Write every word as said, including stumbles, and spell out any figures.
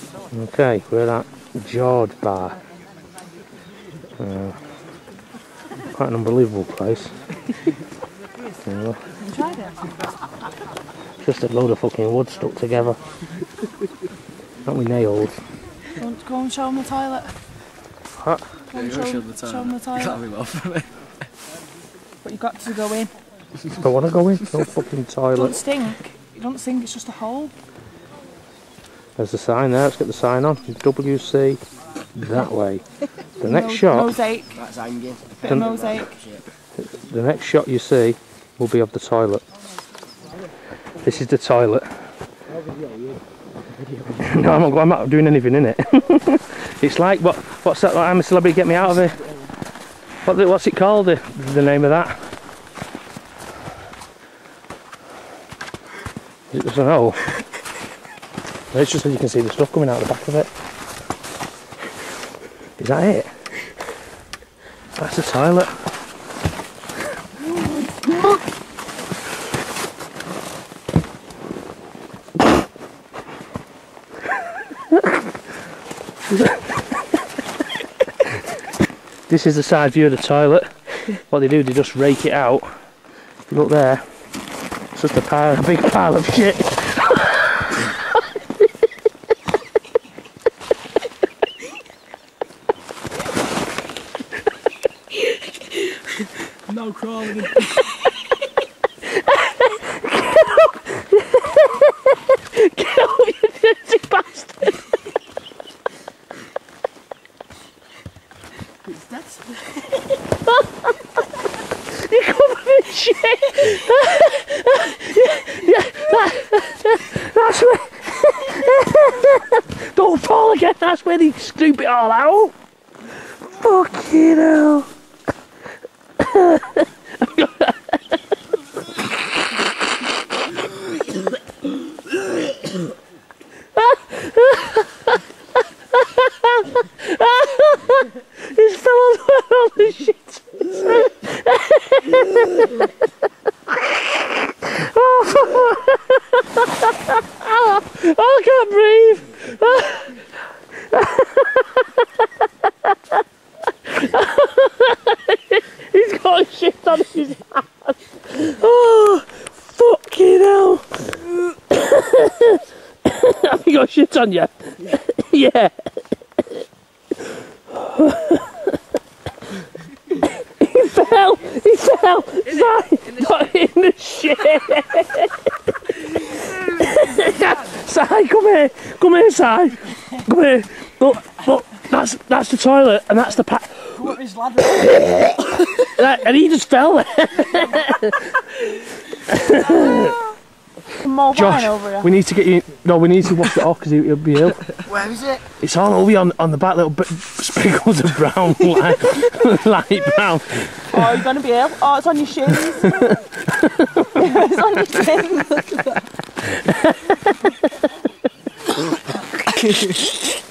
Okay, we're at George Bar. Uh, quite an unbelievable place. uh, just a load of fucking wood stuck together. Not with nails. Go on, go and show them the toilet. What? Go and show, show, the show them the toilet. Can't be well from it. But you've got to go in. I want to go in. No fucking toilet. Don't stink. You don't stink, it's just a hole. There's the sign there. Let's get the sign on. W C that way. The next Mo shot. Mosaic. That's hanging. Bit of mosaic. The next shot you see will be of the toilet. This is the toilet. No, I'm not, I'm not doing anything in it. It's like, what? What's that? I'm a Celebrity, Get Me Out of Here. What? What's it called? The, the name of that? Is it just an hole? It's just so you can see the stuff coming out the back of it. Is that it? That's the toilet. This is the side view of the toilet. What they do, they just rake it out. If you look there, it's just a pile, a big pile of shit. No crawling. Get off, you dirty bastard! It's dead. You're covered in shit! Yeah, that, that's where... Don't fall again, that's where they scoop it all out! Fucking hell! He's fell on all the shit. Oh, I can't breathe. He's got shit on his hand. Oh, fucking hell. Have you got shit on you? Yeah. He fell! He fell! Sorry, not in the shit! Si, come here! Come here, Si! Come here! Look, look, that's, that's the toilet and that's the pack. What is ladder? And he just fell there! More Josh, wine over here. we need to get you. No, we need to wash it off because he'll be ill. Where is it? It's all over on on the back, little bit sprinkles of brown, light, light brown. Oh, you're gonna be ill. Oh, it's on your shins. It's on your shins.